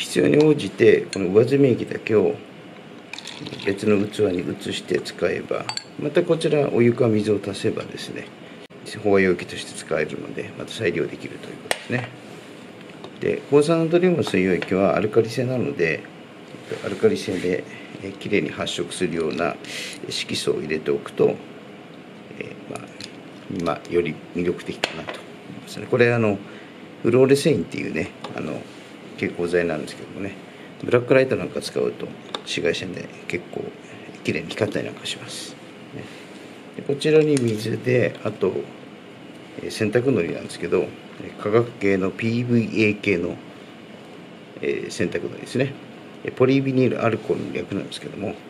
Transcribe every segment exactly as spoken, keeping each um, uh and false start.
必要に応じてこの上澄み液だけを別の器に移して使えば、またこちらお湯か水を足せばですね、保養液として使えるので、また再利用できるということですね。で、抗酸ナトリウム水溶液はアルカリ性なので、アルカリ性できれいに発色するような色素を入れておくと、えー、まあ、まあ、より魅力的かなと思いますね。これあのフローレセインっていうね、あの蛍光剤なんですけどもね、ブラックライトなんか使うと紫外線で結構きれいに光ったりなんかします。でこちらに水で、あと洗濯のりなんですけど、化学系の ピーブイエー 系の洗濯のりですね。ポリビニールアルコールの略なんですけども、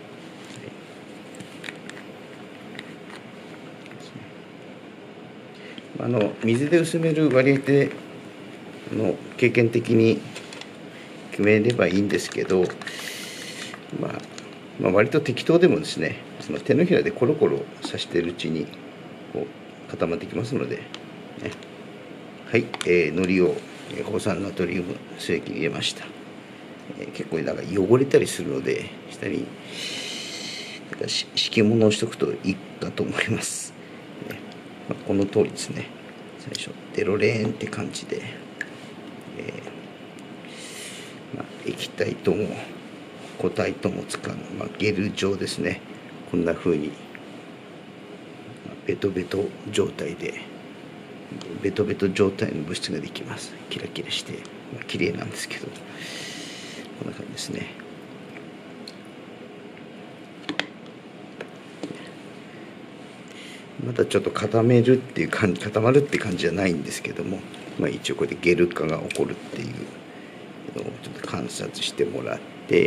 あの水で薄める割合での経験的に決めればいいんですけど、まあ、まあ割と適当でもですね、その手のひらでコロコロさしているうちにこう固まってきますので、ね、はい、えー、のりを抗酸ナトリウム水液に入れました。えー、結構なんか汚れたりするので、下になんか敷物をしとくといいかと思います。ね、まあ、この通りですね。最初デロレーンって感じで、えーまあ、液体とも固体とも使う、まあ、ゲル状ですね。こんな風に、まあ、ベトベト状態でベトベト状態の物質ができます。キラキラして、まあ、綺麗なんですけど、こんな感じですね。まだちょっと固めるっていう感じ、固まるっていう感じじゃないんですけども、まあ、一応これでゲル化が起こるっていうのをちょっと観察してもらって、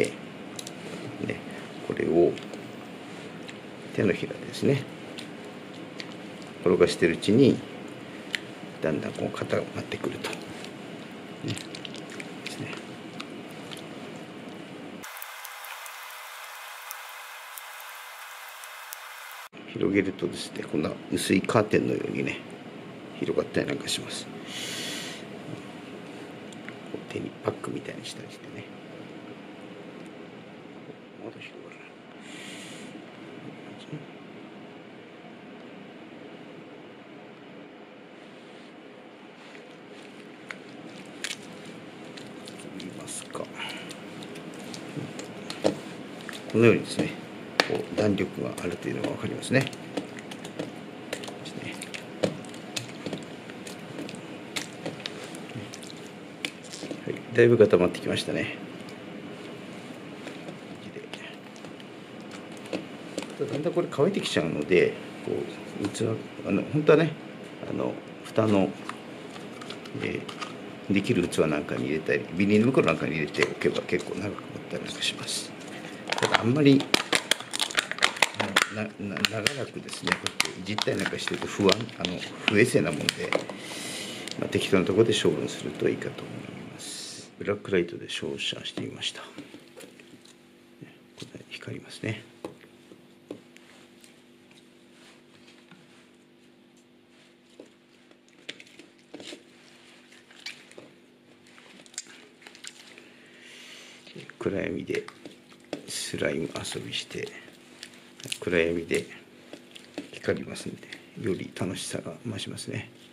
ね、これを手のひらでですね、転がしてるうちにだんだんこう固まってくると、ね、ですね。広げるとですね、こんな薄いカーテンのようにね、広がったりなんかします。手にパックみたいにしたりしてね。まだ広がる。見ますか。このようにですね、こう弾力があるというのが分かりますね。はい、だいぶ固まってきましたね。だんだんこれ乾いてきちゃうので、こう器、あの本当はね、あの蓋の、えー、できる器なんかに入れたり、ビニール袋なんかに入れておけば結構長く持ったりなんかします。ただあんまりなな長らくですね、こうやっていじったりなんかしてると不安、あの不衛生なもので、まあ、適当なところで処分するといいかと思います。ブラックライトで照射してみました。これ光りますね。暗闇でスライム遊びして暗闇で光りますので、より楽しさが増しますね。